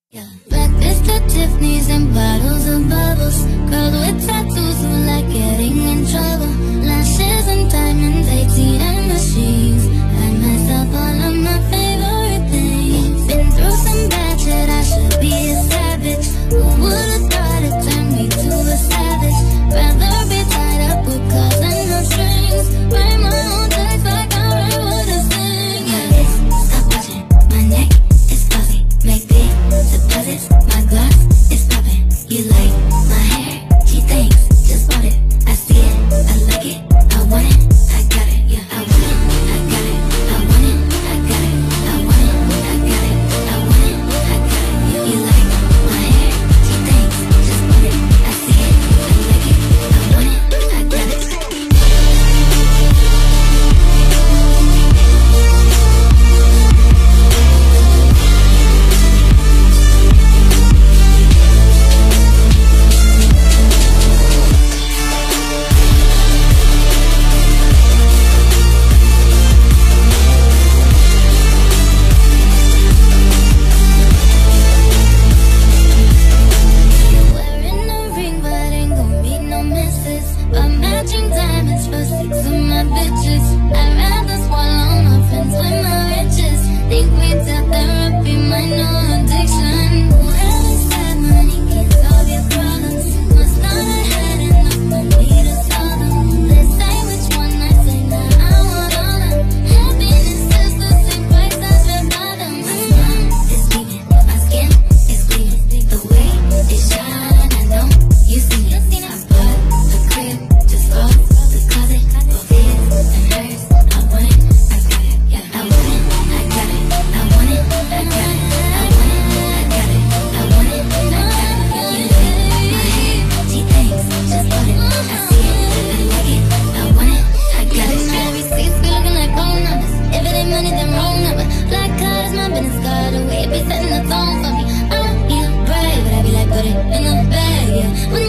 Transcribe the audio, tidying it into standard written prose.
Yeah. Breakfast at Tiffany's and bottles of bubbles. Girls with tattoos who like getting in trouble. Lashes and diamonds, ATM machines. I myself all of my favorite things. Been through some bad shit, I should be a savage. Who would've thought it turned me to a savage? Rather be tied up with calls and no strings. Write my own text like I write what I sing. My wrist, stop watching. My neck is fuzzy. Make big deposits. My gloss is popping. You like my hair? She thinks, just bought it. I see it, I like it, I want it, I got it. Yeah, I want it, I got it. I want it, I got it. I want it, I got it. I want it, I got it. You like my hair? She thinks, just bought it. I see it, I like it, I want it, I got it. Wearing a ring, but ain't gon' meet no misses. But matching diamonds for 6 of my bitches. I'd rather swallow my friends with my riches. Think we did therapy, might know addiction. Whoever said money can solve your problems must not have had enough money to solve them. They say which one, I say nah, I want all of them. Happiness is the same price as your bottom. My smile is leaving, my skin is bleeding. The way it shine, I know you see it. I bought a crib just off the closet, both his and hers. I want it, I got it. Yeah, I want it, I got it. I want it, I got it. I want it, I got it. I want it, I got it. You like my hair? She thinks, just bought it. I see it, I like it. I want it, I got it. My receipts be looking like phone numbers. If it ain't money, then wrong number. Black card is my business card. The way it be setting the tone for me. I don't need a brave, but I be like, put it in the bag, yeah. When